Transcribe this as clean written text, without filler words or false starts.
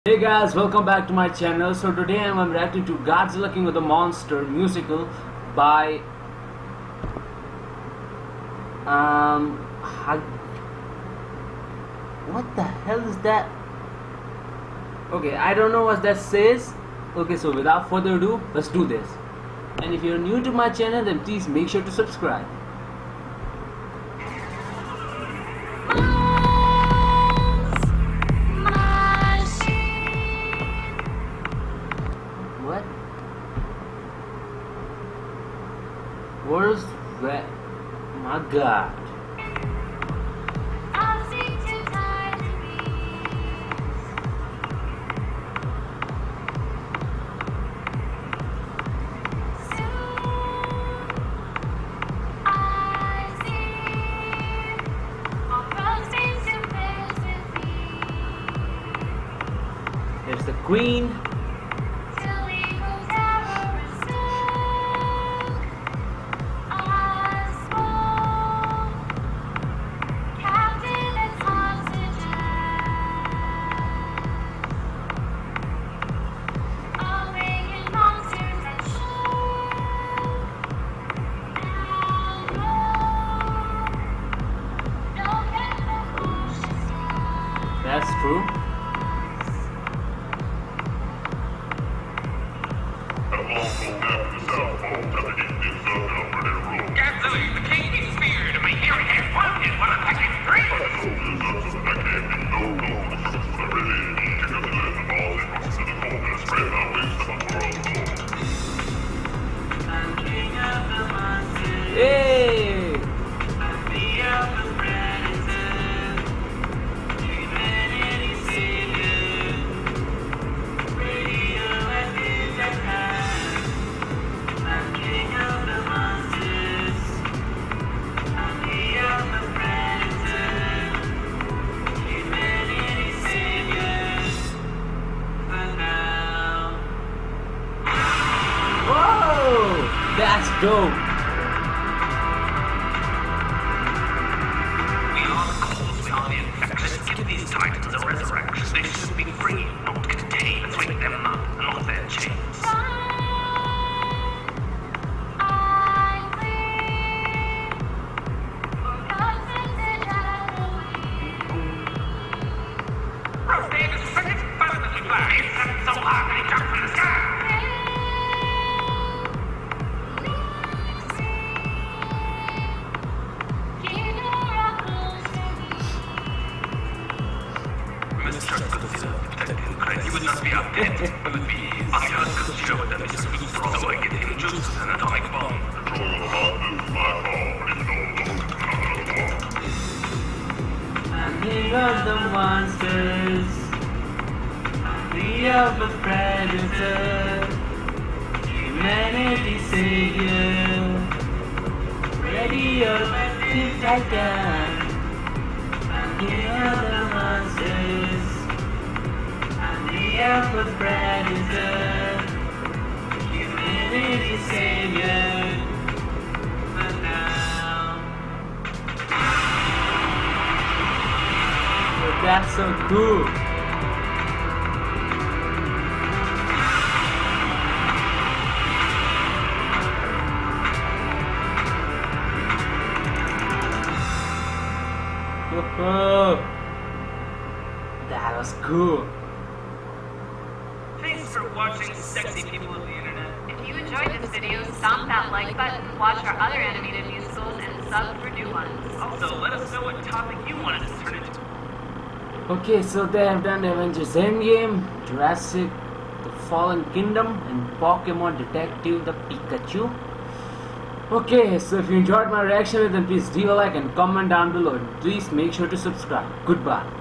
Hey guys, welcome back to my channel. So today I'm reacting to Godzilla King of the Monster musical by what the hell is that? Okay, I don't know what that says. Okay, so without further ado, let's do this. And if you're new to my channel, then please make sure to subscribe. What? Where's that? My God. There's the Queen. That's true. Godzilla, the king is feared, and my hearing has wanted while attacking Hey! That's dope. We are the cause, we are the infection. Let's give these titans a resurrection. They should be free, not contained. Let's wake them up and off their chains. So hard they jump from the sky. Mr. Godzilla, you would not be our pet. You would be our Godzilla that is good for all. So I get him just an atomic bomb. I'm king of the monsters. The alpha predator, humanity savior, ready or to titan. I'm king of the monsters, I'm the alpha predator, humanity savior. But now, but that's so cool. That was cool. Thanks for watching, sexy people of the internet. If you enjoyed this video, stomp that like button, watch our other animated musicals, and sub for new ones. Also, let us know what topic you wanted to turn into. Okay, so they have done Avengers Endgame, Jurassic, The Fallen Kingdom, and Pokemon Detective the Pikachu. Okay, so if you enjoyed my reaction, then please leave a like and comment down below. Please make sure to subscribe. Goodbye.